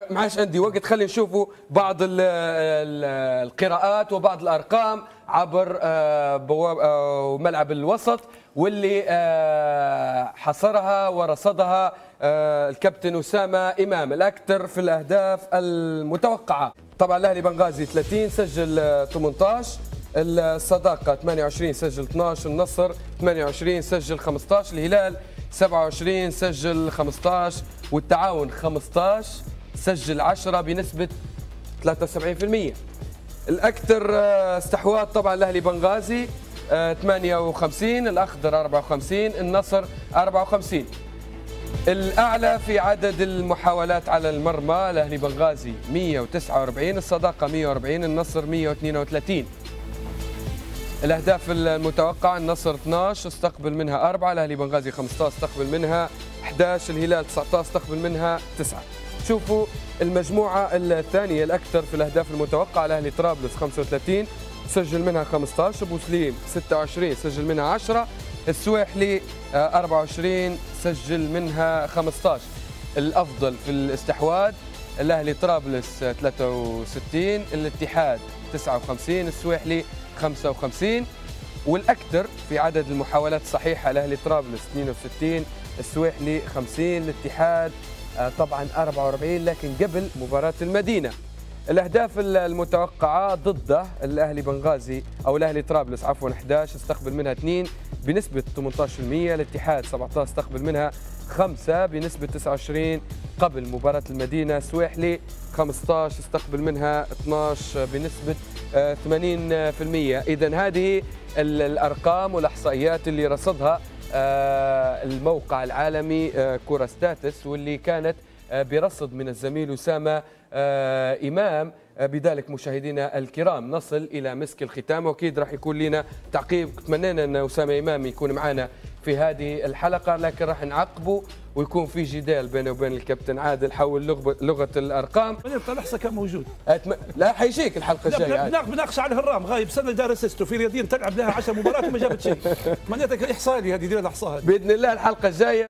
ما عادش عندي وقت، خلينا نشوفوا بعض القراءات وبعض الارقام عبر ملعب الوسط، واللي حصرها ورصدها الكابتن أسامة إمام. الأكثر في الأهداف المتوقعة طبعا الأهلي بنغازي 30 سجل 18، الصداقة 28 سجل 12، النصر 28 سجل 15، الهلال 27 سجل 15، والتعاون 15 سجل 10 بنسبة 73%. الأكثر استحواذ طبعا الأهلي بنغازي 58، الأخضر 54، النصر 54. الأعلى في عدد المحاولات على المرمى الأهلي بنغازي 149، الصداقة 140، النصر 132. الأهداف المتوقعة النصر 12 استقبل منها 4، الأهلي بنغازي 15 استقبل منها 11، الهلال 19 استقبل منها 9. شوفوا المجموعة الثانية الأكثر في الأهداف المتوقعة الأهلي طرابلس 35 سجل منها 15، بوسليم 26 سجل منها 10، السويحلي 24 سجل منها 15. الأفضل في الاستحواذ الأهلي طرابلس 63، الاتحاد 59، السويحلي 55. والأكثر في عدد المحاولات الصحيحة الأهلي طرابلس 62، السويحلي 50، الاتحاد طبعا 44 لكن قبل مباراة المدينة. الأهداف المتوقعة ضده الأهلي بنغازي أو الأهلي طرابلس عفوا 11 استقبل منها 2 بنسبة 18%، الاتحاد 17 استقبل منها 5 بنسبة 29 قبل مباراة المدينة، سويحلي 15 استقبل منها 12 بنسبة 80%. إذا هذه الأرقام والإحصائيات اللي رصدها الموقع العالمي كورة ستاتس، واللي كانت برصد من الزميل أسامة إمام. بذلك مشاهدينا الكرام نصل إلى مسك الختام، وأكيد راح يكون لنا تعقيب. تمنينا أن أسامة إمام يكون معنا في هذه الحلقة، لكن راح نعقبه ويكون في جدال بينه وبين الكابتن عادل حول لغة الأرقام. الإحصاء كان موجود. لا حيجيك الحلقة الجاية. بناقش على الهرام غايب سنة دار اسيستو في رياضيين تلعب لها 10 مباريات وما جابت شيء. معناتها إحصائي هذه دير الإحصاء. بإذن الله الحلقة الجاية